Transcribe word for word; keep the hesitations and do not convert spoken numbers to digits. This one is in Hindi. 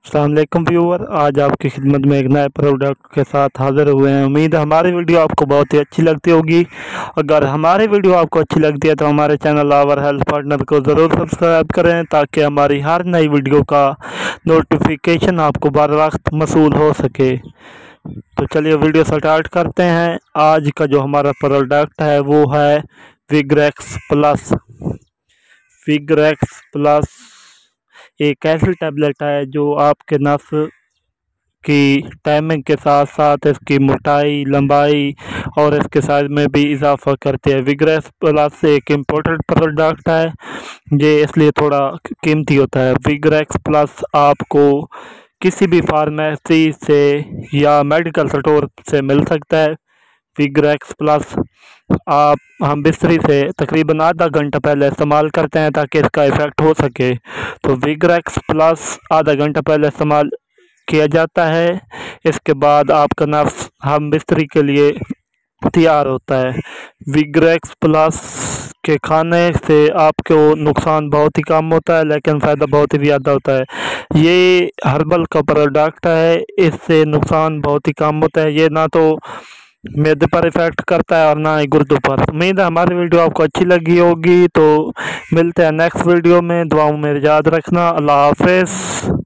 अस्सलामुअलैकुम व्यूअर, आज आपकी खिदमत में एक नए प्रोडक्ट के साथ हाज़िर हुए हैं। उम्मीद है हमारी वीडियो आपको बहुत ही अच्छी लगती होगी। अगर हमारी वीडियो आपको अच्छी लगती है तो हमारे चैनल आवर हेल्थ पार्टनर को ज़रूर सब्सक्राइब करें ताकि हमारी हर नई वीडियो का नोटिफिकेशन आपको बर वक्त मसूल हो सके। तो चलिए वीडियो स्टार्ट करते हैं। आज का जो हमारा प्रोडक्ट है वो है विग्रेक्स प्लस। विग्रेक्स प्लस एक ऐसी टैबलेट है जो आपके नस की टाइमिंग के साथ साथ इसकी मोटाई, लंबाई और इसके साइज में भी इजाफा करती है। विग्रेक्स प्लस एक इम्पोर्टेंट प्रोडक्ट है, ये इसलिए थोड़ा कीमती होता है। विग्रेक्स प्लस आपको किसी भी फार्मेसी से या मेडिकल स्टोर से मिल सकता है। विग्रेक्स प्लस आप हम बिस्तरी से तकरीबन आधा घंटा पहले इस्तेमाल करते हैं ताकि इसका इफ़ेक्ट हो सके। तो विग्रेक्स प्लस आधा घंटा पहले इस्तेमाल किया जाता है। इसके बाद आपका नफ्स हम बिस्तरी के लिए तैयार होता है। विग्रेक्स प्लस के खाने से आपको नुकसान बहुत ही कम होता है लेकिन फ़ायदा बहुत ही ज़्यादा होता है। ये हर्बल का प्रोडक्ट है, इससे नुकसान बहुत ही कम होता है। ये ना तो मैदे पर इफ़ेक्ट करता है और ना ही गुर्दों पर। उम्मीद है हमारी वीडियो आपको अच्छी लगी होगी। तो मिलते हैं नेक्स्ट वीडियो में। दुआओं में याद रखना। अल्लाह हाफ़िज़।